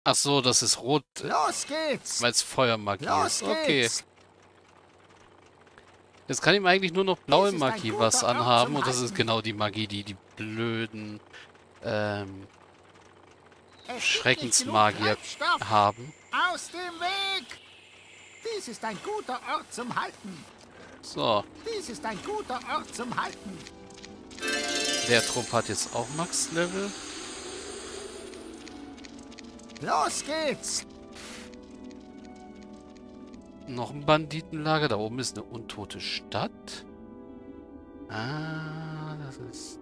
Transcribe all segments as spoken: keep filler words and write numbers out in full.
Ach so, das ist rot, Los geht's! weil es Feuermagie Los ist. Okay. geht's! Jetzt kann ihm eigentlich nur noch blaue Dies ist ein Magie guter was Ort anhaben. zum Und das ist Halten. genau die Magie, die die blöden ähm, Es gibt nicht genug Schreckensmagier Treibstoff. haben. Aus dem Weg! Dies ist ein guter Ort zum Halten. So, Dies ist ein guter Ort zum Halten. der Trupp hat jetzt auch Max-Level. Los geht's! Noch ein Banditenlager. Da oben ist eine untote Stadt. Ah, das ist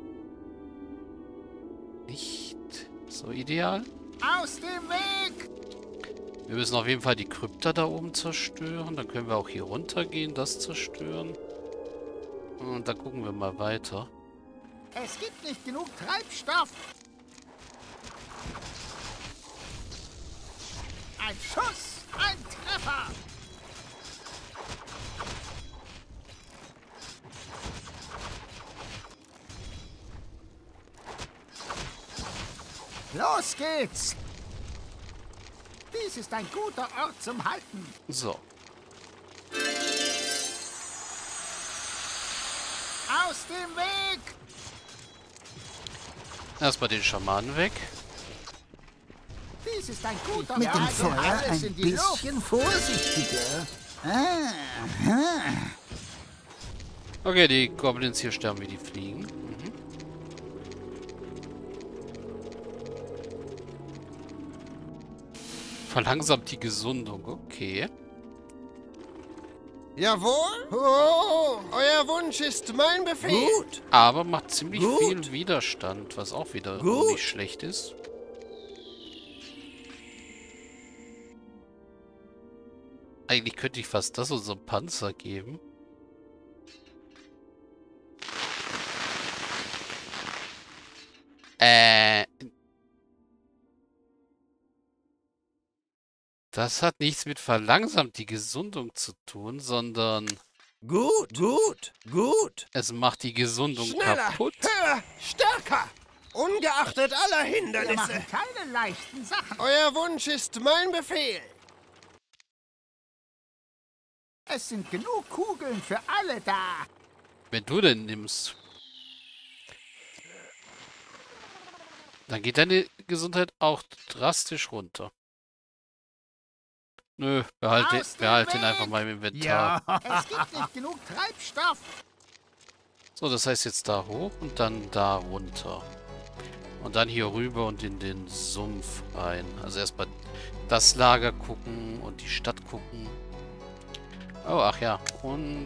nicht so ideal. Aus dem Weg! Wir müssen auf jeden Fall die Krypta da oben zerstören. Dann können wir auch hier runter gehen, das zerstören. Und dann gucken wir mal weiter. Es gibt nicht genug Treibstoff. Ein Schuss, ein Treffer. Los geht's. Dies ist ein guter Ort zum Halten. So. Aus dem Weg. Erstmal den Schamanen weg. Dies ist ein guter Mit Ort dem zum Feuer Alles ein in die Luft. bisschen vorsichtiger. Ah, ah. Okay, die Goblins hier sterben wie die Fliegen. Mhm. Verlangsamt die Gesundung. Okay. Jawohl? Oh, euer Wunsch ist mein Befehl. Gut. Aber macht ziemlich Gut. viel Widerstand, was auch wieder Gut. nicht schlecht ist. Eigentlich könnte ich fast das unserem Panzer geben. Äh. Das hat nichts mit verlangsamt die Gesundung zu tun, sondern Gut, gut, gut. es macht die Gesundung Schneller, kaputt. höher, stärker. Ungeachtet aller Wir Hindernisse. machen keine leichten Sachen. Euer Wunsch ist mein Befehl. Es sind genug Kugeln für alle da. Wenn du denn nimmst, dann geht deine Gesundheit auch drastisch runter. Nö, behalte, Aus dem behalte ihn Weg! einfach mal im Inventar. Es gibt nicht genug Treibstoff. So, das heißt jetzt da hoch und dann da runter. Und dann hier rüber und in den Sumpf rein. Also erstmal das Lager gucken und die Stadt gucken. Oh, ach ja. Und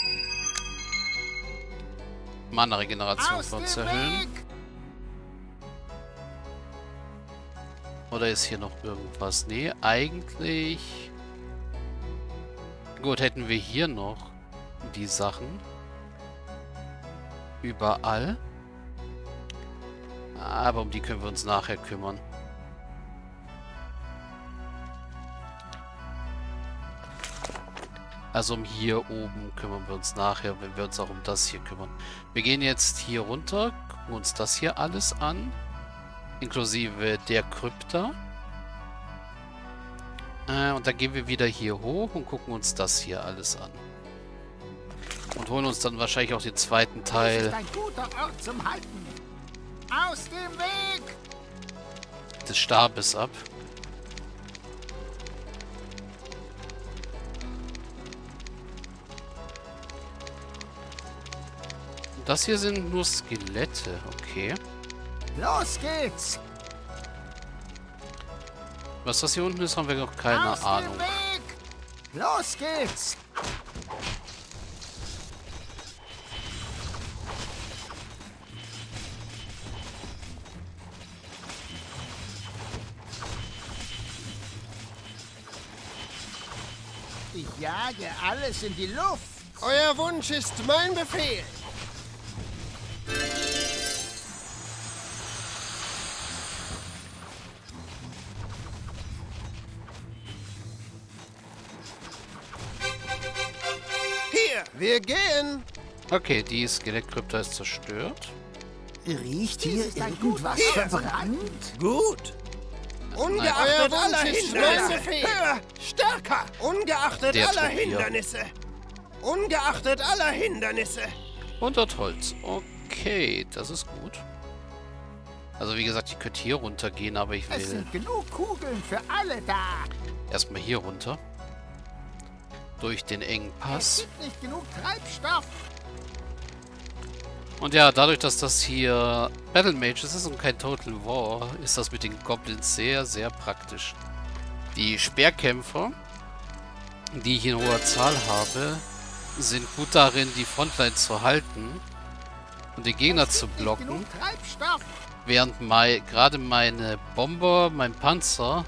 Mana-Regeneration Aus für uns dem erhöhen. Weg. Oder ist hier noch irgendwas? Nee, eigentlich... Gut, hätten wir hier noch die Sachen. Überall. Aber um die können wir uns nachher kümmern. Also um hier oben kümmern wir uns nachher, wenn wir uns auch um das hier kümmern. Wir gehen jetzt hier runter, gucken uns das hier alles an. Inklusive der Krypta. Äh, und dann gehen wir wieder hier hoch und gucken uns das hier alles an. Und holen uns dann wahrscheinlich auch den zweiten Dies Teil ist ein guter Ort zum Halten. Aus dem Weg. des Stabes ab. Das hier sind nur Skelette, okay. Los geht's. Was das hier unten ist, haben wir noch keine Aus Ahnung. dem Weg. Los geht's. Ich jage alles in die Luft. Euer Wunsch ist mein Befehl. Hier, wir gehen. Okay, die Skelettkrypta ist zerstört. Riecht hier ist ein irgendwas guter Ort zum verbrannt? Gut. Ungeachtet Euer aller Wunsch ist Hindernisse. Befehl. Höher, stärker. Ungeachtet Der aller Trupp hier. Hindernisse. Ungeachtet aller Hindernisse. hundert Holz. Okay, das ist gut. Also wie gesagt, ich könnte hier runtergehen, aber ich Es will sind genug Kugeln für alle da. erstmal hier runter. Durch den engen Es Pass. gibt nicht genug Treibstoff. Und ja, dadurch, dass das hier Battle Mages ist und kein Total War, ist das mit den Goblins sehr, sehr praktisch. Die Speerkämpfer, die ich in hoher Zahl habe, sind gut darin, die Frontline zu halten und die Gegner Es zu gibt nicht blocken, genug Treibstoff. während mei gerade meine Bomber, mein Panzer,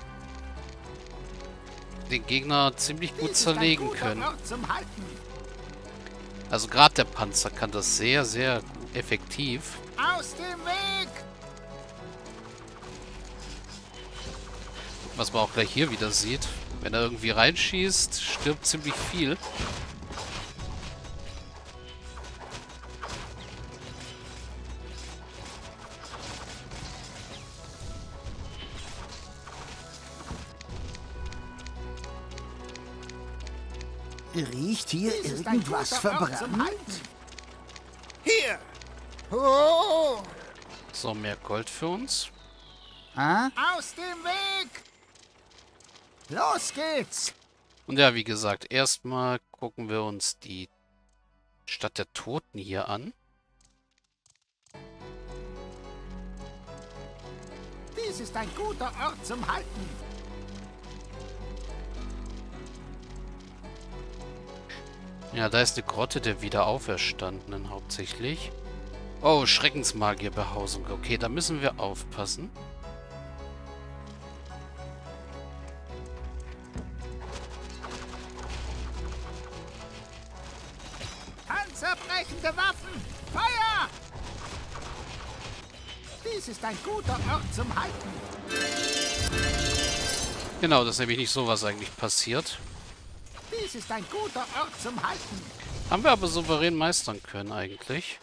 den Gegner ziemlich gut Dies ist ein zerlegen guter können. Ort zum Halten. Also gerade der Panzer kann das sehr, sehr effektiv. Aus dem Weg. Was man auch gleich hier wieder sieht. Wenn er irgendwie reinschießt, stirbt ziemlich viel. Riecht hier Dies ist ein irgendwas guter Ort zum verbrannt? Halten. Hier. Oh. So, mehr Gold für uns. Ah? Aus dem Weg. Los geht's. Und ja, wie gesagt, erstmal gucken wir uns die Stadt der Toten hier an. Dies ist ein guter Ort zum Halten. Ja, da ist eine Grotte der Wiederauferstandenen hauptsächlich. Oh, Schreckensmagierbehausung. Okay, da müssen wir aufpassen. Panzerbrechende Waffen. Feuer. Dies ist ein guter Ort zum Halten. Genau, das ist nämlich nicht so, was eigentlich passiert. Dies ist ein guter Ort zum Halten. Haben wir aber souverän meistern können eigentlich.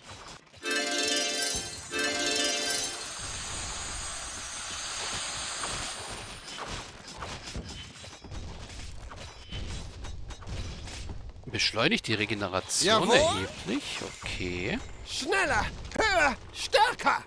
Beschleunigt die Regeneration Jawohl. erheblich. Okay. Schneller. Höher. Stärker.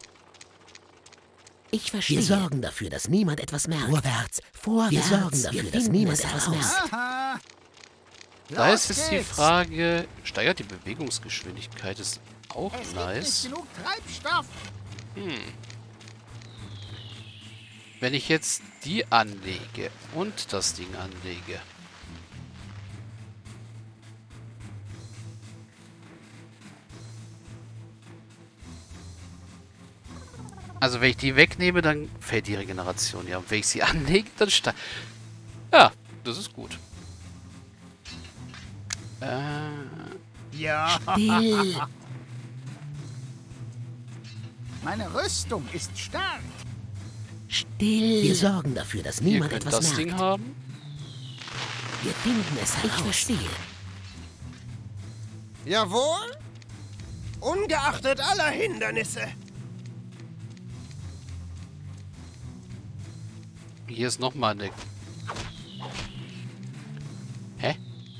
Ich verstehe. Wir sorgen dafür, dass niemand etwas merkt. Vorwärts, vorwärts. Wir sorgen dafür, dass niemand etwas merkt. Aha. Da Los ist jetzt die geht's. Frage, steigert die Bewegungsgeschwindigkeit? Ist auch Es gibt nice. nicht genug Treibstoff. Wenn ich jetzt die anlege und das Ding anlege. Also wenn ich die wegnehme, dann fällt die Regeneration. Ja, und wenn ich sie anlege, dann steigt... Ja, das ist gut. Äh, Ja. Still. Meine Rüstung ist stark. Still. Wir sorgen dafür, dass ihr niemand könnt etwas das merkt. Ding haben. Wir finden es heraus. Ich verstehe. Jawohl. Ungeachtet aller Hindernisse. Hier ist nochmal eine... Hä?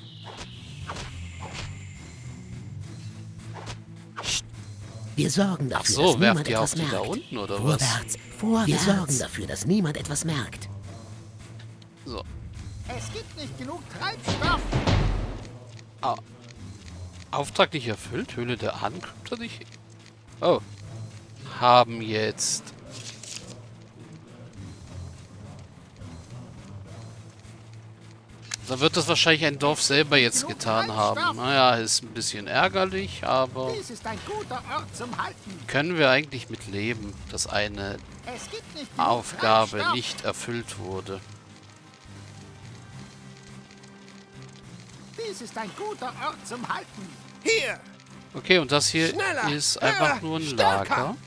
Wir sorgen Ach dafür, so, dass werft niemand ihr auch etwas die merkt. da unten, oder was? Vorwärts, vorwärts. Wir sorgen dafür, dass niemand etwas merkt. So. Es gibt nicht genug Treibstoff. Ah. Auftrag nicht erfüllt? Höhle der Anknüpfer nicht... Oh. Haben jetzt... Dann wird das wahrscheinlich ein Dorf selber jetzt getan haben. Naja, ist ein bisschen ärgerlich, aber Dies ist ein guter Ort zum Halten. können wir eigentlich mit leben, dass eine Es gibt nicht genug Aufgabe Treibstoff. nicht erfüllt wurde. Dies ist ein guter Ort zum Halten. Hier. Okay, und das hier Schneller, ist einfach höher, nur ein stärker. Lager.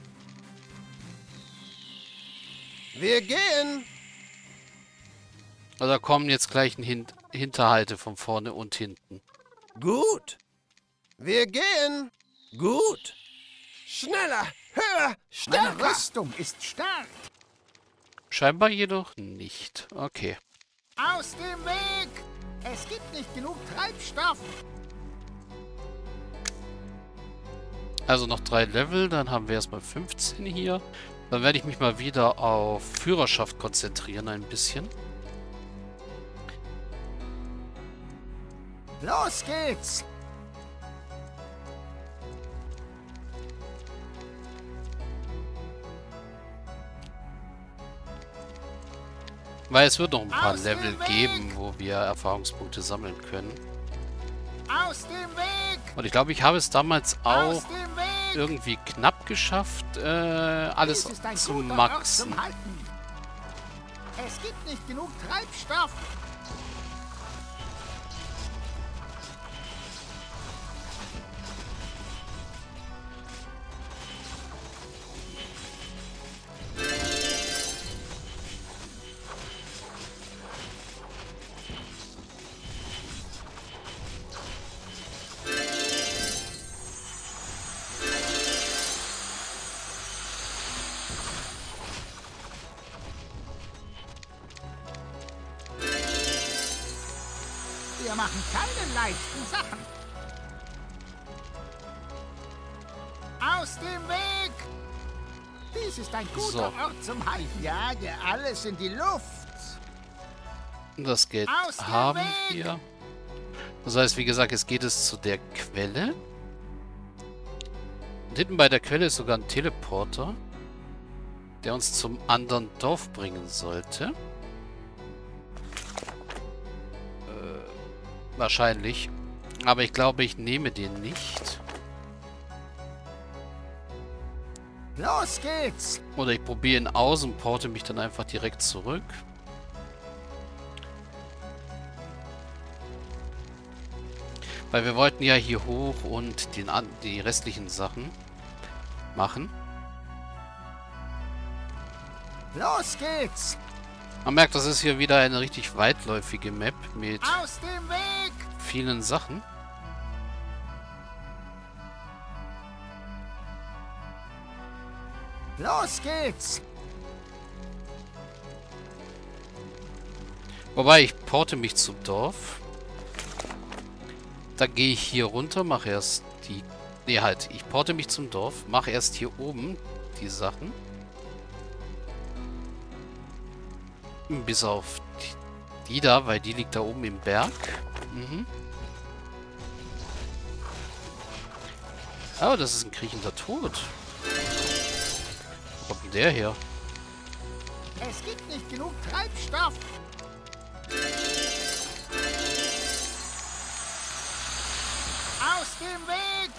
Wir gehen. Also da kommen jetzt gleich ein Hin Hinterhalte von vorne und hinten. Gut, Wir gehen. gut. Schneller. Höher. Meine Stärker. Rüstung ist stark. Scheinbar jedoch nicht. Okay. Aus dem Weg! Es gibt nicht genug Treibstoff. Also noch drei Level, dann haben wir erstmal fünfzehn hier. Dann werde ich mich mal wieder auf Führerschaft konzentrieren ein bisschen. Los geht's! Weil es wird noch ein paar Aus Level dem Weg! geben, wo wir Erfahrungspunkte sammeln können. Aus dem Weg! Und ich glaube, ich habe es damals auch Aus dem Weg! irgendwie knapp geschafft, äh, alles Dies ist ein zu guter Ort maxen. zum Halten. Es gibt nicht genug Treibstoff. Wir machen keine leichten Sachen. Aus dem Weg! Dies ist ein guter So. Ort zum Halten. Jage alles in die Luft. Das Geld Aus dem haben Weg! wir. Das heißt, wie gesagt, jetzt geht es zu der Quelle. Und hinten bei der Quelle ist sogar ein Teleporter, der uns zum anderen Dorf bringen sollte. Wahrscheinlich. Aber ich glaube, ich nehme den nicht. Los geht's! Oder ich probiere ihn aus und porte mich dann einfach direkt zurück. Weil wir wollten ja hier hoch und den, an die restlichen Sachen machen. Los geht's! Man merkt, das ist hier wieder eine richtig weitläufige Map mit Aus dem Weg! vielen Sachen. Los geht's! Wobei, ich porte mich zum Dorf. Dann gehe ich hier runter, mache erst die... Ne, halt. Ich porte mich zum Dorf, mache erst hier oben die Sachen. Bis auf die, die da, weil die liegt da oben im Berg. Mhm. Oh, das ist ein kriechender Tod. Wo kommt denn der her? Es gibt nicht genug Treibstoff. Aus dem Weg!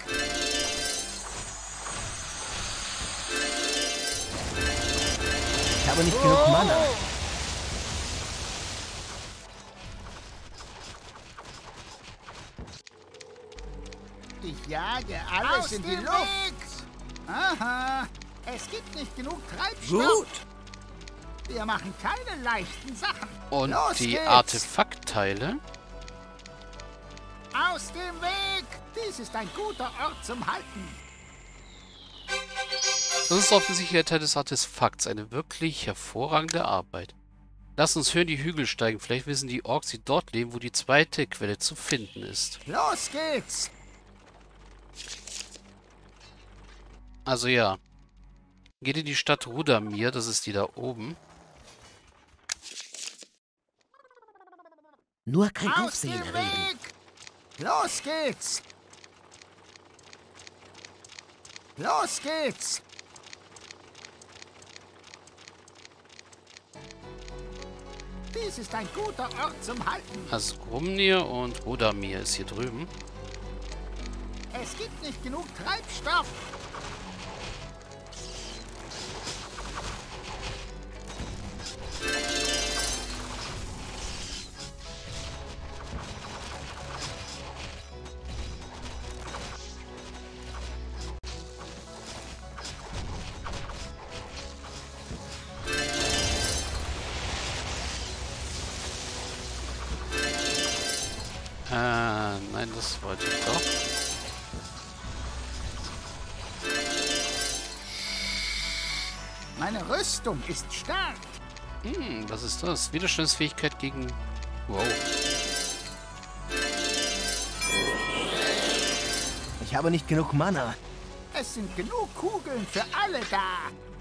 Ich habe nicht genug Mana. Ich jage alles Aus in die dem Luft. Weg! Aha. Es gibt nicht genug Treibstoff. Gut. Wir machen keine leichten Sachen. Und Los die geht's. Artefaktteile. Aus dem Weg! Dies ist ein guter Ort zum Halten. Das ist offensichtlich ein Teil des Artefakts. Eine wirklich hervorragende Arbeit. Lass uns höher in die Hügel steigen. Vielleicht wissen die Orks, die dort leben, wo die zweite Quelle zu finden ist. Los geht's! Also ja. Geht in die Stadt Rudamir. Das ist die da oben. Nur kein Aus Aufsehen dem erregen. Weg! Los geht's! Los geht's! Dies ist ein guter Ort zum Halten. Also Grumnir und Rudamir ist hier drüben. Es gibt nicht genug Treibstoff. Äh, nein, das wollte ich doch. Meine Rüstung ist stark. Hm, was ist das? Widerstandsfähigkeit gegen... Wow. Ich habe nicht genug Mana. Es sind genug Kugeln für alle da.